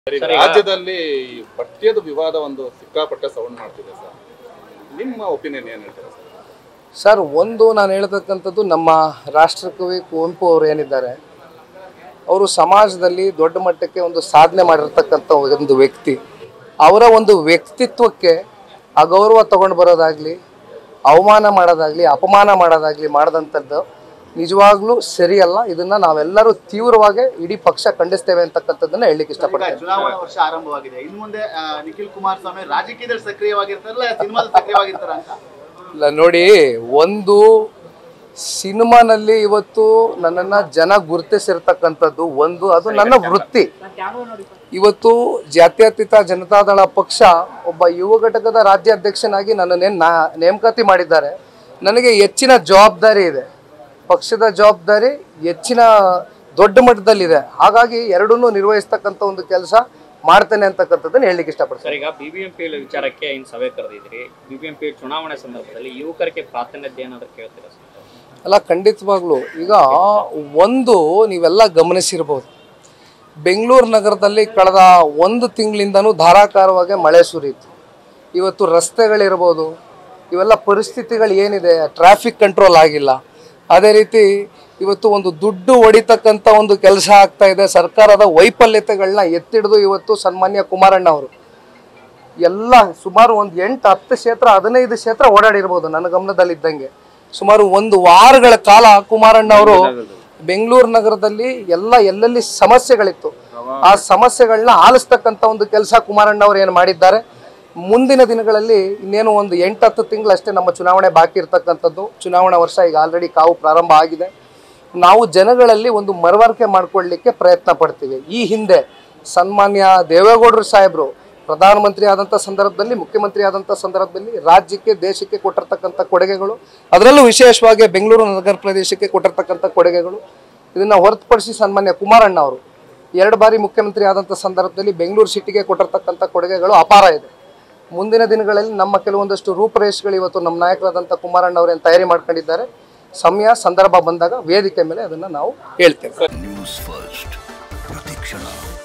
ರಾಜ್ಯದಲ್ಲಿ ಪಠ್ಯದ ವಿವಾದ ಒಂದು ಸಿಕ್ಕಾಪಟ್ಟೆ ಸೌಂಡ್ ಮಾಡ್ತಿದೆ ಸರ್, ನಿಮ್ಮ ಒಪಿನಿಯನ್ ಏನು ಹೇಳ್ತೀರಾ ಸರ್? ಒಂದು ನಾನು ಹೇಳ್ತಕ್ಕಂಥದ್ದು, ನಮ್ಮ ರಾಷ್ಟ್ರಕವಿ ಕುವೆಂಪು ಅವರು ಏನಿದ್ದಾರೆ, ಅವರು ಸಮಾಜದಲ್ಲಿ ದೊಡ್ಡ ಮಟ್ಟಕ್ಕೆ ಒಂದು ಸಾಧನೆ ಮಾಡಿರ್ತಕ್ಕಂಥ ಒಂದು ವ್ಯಕ್ತಿ. ಅವರ ಒಂದು ವ್ಯಕ್ತಿತ್ವಕ್ಕೆ ಅಗೌರವ ತಗೊಂಡು ಬರೋದಾಗಲಿ, ಅವಮಾನ ಮಾಡೋದಾಗಲಿ, ಅಪಮಾನ ಮಾಡೋದಾಗಲಿ ಮಾಡಿದಂಥದ್ದು ನಿಜವಾಗ್ಲೂ ಸರಿಯಲ್ಲ. ಇದನ್ನ ನಾವೆಲ್ಲರೂ ತೀವ್ರವಾಗಿ ಇಡೀ ಪಕ್ಷ ಖಂಡಿಸ್ತೇವೆ ಅಂತಕ್ಕಂಥದ್ದನ್ನ ಹೇಳಲಿಕ್ಕೆ ಇಷ್ಟಪಡ್ತೇನೆ. ಚುನಾವಣಾ ವರ್ಷ ಆರಂಭವಾಗಿದೆ. ಇನ್ನು ಮುಂದೆ ನಿಖಿಲ್ ಕುಮಾರಸ್ವಾಮಿ ರಾಜಕೀಯದಲ್ಲಿ ಸಕ್ರಿಯವಾಗಿರ್ತಾರಲ್ಲ, ಸಿನಿಮಾದಲ್ಲಿ ಸಕ್ರಿಯವಾಗಿರ್ತಾರ ಅಂತ? ಇಲ್ಲ ನೋಡಿ, ಒಂದು ಸಿನಿಮಾನಲ್ಲಿ ಇವತ್ತು ನನ್ನನ್ನು ಜನ ಗುರುತಿಸಿರ್ತಕ್ಕಂಥದ್ದು ಒಂದು, ಅದು ನನ್ನ ವೃತ್ತಿ. ಇವತ್ತು ಜಾತ್ಯತೀತ ಜನತಾದಳ ಪಕ್ಷ ಒಬ್ಬ ಯುವ ಘಟಕದ ರಾಜ್ಯಾಧ್ಯಕ್ಷನಾಗಿ ನನ್ನನ್ನೇನು ನೇಮಕಾತಿ ಮಾಡಿದ್ದಾರೆ. ನನಗೆ ಹೆಚ್ಚಿನ ಜವಾಬ್ದಾರಿ ಇದೆ, ಪಕ್ಷದ ಜವಾಬ್ದಾರಿ ಹೆಚ್ಚಿನ ದೊಡ್ಡ ಮಟ್ಟದಲ್ಲಿದೆ. ಹಾಗಾಗಿ ಎರಡನ್ನೂ ನಿರ್ವಹಿಸ್ತಕ್ಕಂಥ ಒಂದು ಕೆಲಸ ಮಾಡ್ತೇನೆ ಅಂತಕ್ಕಂಥದ್ದನ್ನು ಹೇಳಲಿಕ್ಕೆ ಇಷ್ಟಪಡ್ತೀನಿ. ಸರ್, ಈಗ ಬಿಬಿಎಂಪಿ ವಿಚಾರಕ್ಕೆ ಇನ್ನು ಸಭೆ ಕರೆದಿದ್ರಿ. ಬಿಬಿಎಂಪಿ ಚುನಾವಣೆ ಸಂದರ್ಭದಲ್ಲಿ ಯುವಕರಿಗೆ ಪ್ರಾಧಾನ್ಯತೆ ಏನಾದರೂ ಕೇಳ್ತೀರಾ ಸರ್? ಅಲ್ಲ, ಖಂಡಿತವಾಗ್ಲೂ. ಈಗ ಒಂದು ನೀವೆಲ್ಲ ಗಮನಿಸಿರ್ಬೋದು, ಬೆಂಗಳೂರು ನಗರದಲ್ಲಿ ಕಳೆದ ಒಂದು ತಿಂಗಳಿಂದನೂ ಧಾರಾಕಾರವಾಗಿ ಮಳೆ ಸುರಿಯಿತು. ಇವತ್ತು ರಸ್ತೆಗಳಿರ್ಬೋದು, ಇವೆಲ್ಲ ಪರಿಸ್ಥಿತಿಗಳು ಏನಿದೆ, ಟ್ರಾಫಿಕ್ ಕಂಟ್ರೋಲ್ ಆಗಿಲ್ಲ. ಅದೇ ರೀತಿ ಇವತ್ತು ಒಂದು ದುಡ್ಡು ಹೊಡಿತಕ್ಕಂಥ ಒಂದು ಕೆಲಸ ಆಗ್ತಾ ಇದೆ. ಸರ್ಕಾರದ ವೈಫಲ್ಯತೆಗಳನ್ನ ಎತ್ತಿಡಿದು ಇವತ್ತು ಸನ್ಮಾನ್ಯ ಕುಮಾರಣ್ಣ ಅವರು ಎಲ್ಲ ಸುಮಾರು ಒಂದು 8-10 ಕ್ಷೇತ್ರ 15 ಕ್ಷೇತ್ರ ಓಡಾಡಿರ್ಬೋದು ನನ್ನ ಗಮನದಲ್ಲಿದ್ದಂಗೆ. ಸುಮಾರು ಒಂದು ವಾರಗಳ ಕಾಲ ಕುಮಾರಣ್ಣ ಅವರು ಬೆಂಗಳೂರು ನಗರದಲ್ಲಿ ಎಲ್ಲೆಲ್ಲಿ ಸಮಸ್ಯೆಗಳಿತ್ತು ಆ ಸಮಸ್ಯೆಗಳನ್ನ ಆಲಿಸ್ತಕ್ಕಂಥ ಒಂದು ಕೆಲಸ ಕುಮಾರಣ್ಣ ಅವರು ಏನು ಮಾಡಿದ್ದಾರೆ. ಮುಂದಿನ ದಿನಗಳಲ್ಲಿ ಇನ್ನೇನು ಒಂದು 8-10 ತಿಂಗಳಷ್ಟೇ ನಮ್ಮ ಚುನಾವಣೆ ಬಾಕಿ ಇರ್ತಕ್ಕಂಥದ್ದು. ಚುನಾವಣಾ ವರ್ಷ ಈಗ ಆಲ್ರೆಡಿ ಕಾವು ಪ್ರಾರಂಭ ಆಗಿದೆ. ನಾವು ಜನಗಳಲ್ಲಿ ಒಂದು ಮನವರಿಕೆ ಮಾಡಿಕೊಳ್ಳಲಿಕ್ಕೆ ಪ್ರಯತ್ನ ಪಡ್ತೀವಿ. ಈ ಹಿಂದೆ ಸನ್ಮಾನ್ಯ ದೇವೇಗೌಡರು ಸಾಹೇಬರು ಪ್ರಧಾನಮಂತ್ರಿ ಆದಂಥ ಸಂದರ್ಭದಲ್ಲಿ, ಮುಖ್ಯಮಂತ್ರಿ ಆದಂಥ ಸಂದರ್ಭದಲ್ಲಿ ರಾಜ್ಯಕ್ಕೆ ದೇಶಕ್ಕೆ ಕೊಟ್ಟಿರ್ತಕ್ಕಂಥ ಕೊಡುಗೆಗಳು, ಅದರಲ್ಲೂ ವಿಶೇಷವಾಗಿ ಬೆಂಗಳೂರು ನಗರ ಪ್ರದೇಶಕ್ಕೆ ಕೊಟ್ಟಿರ್ತಕ್ಕಂಥ ಕೊಡುಗೆಗಳು, ಇದನ್ನು ಹೊರತುಪಡಿಸಿ ಸನ್ಮಾನ್ಯ ಕುಮಾರಣ್ಣ ಅವರು 2 ಬಾರಿ ಮುಖ್ಯಮಂತ್ರಿ ಆದಂಥ ಸಂದರ್ಭದಲ್ಲಿ ಬೆಂಗಳೂರು ಸಿಟಿಗೆ ಕೊಟ್ಟಿರ್ತಕ್ಕಂಥ ಕೊಡುಗೆಗಳು ಅಪಾರ ಇದೆ. ಮುಂದಿನ ದಿನಗಳಲ್ಲಿ ನಮ್ಮ ಕೆಲವೊಂದಷ್ಟು ರೂಪರೇಷೆಗಳು ಇವತ್ತು ನಮ್ಮ ನಾಯಕರಾದಂಥ ಕುಮಾರಣ್ಣ ಅವರೇನು ತಯಾರಿ ಮಾಡ್ಕೊಂಡಿದ್ದಾರೆ. ಸಮಯ ಸಂದರ್ಭ ಬಂದಾಗ ವೇದಿಕೆ ಮೇಲೆ ಅದನ್ನು ನಾವು ಹೇಳ್ತೇವೆ. ನ್ಯೂಸ್ ಫಸ್ಟ್ ಪ್ರತಿಕ್ಷಣ.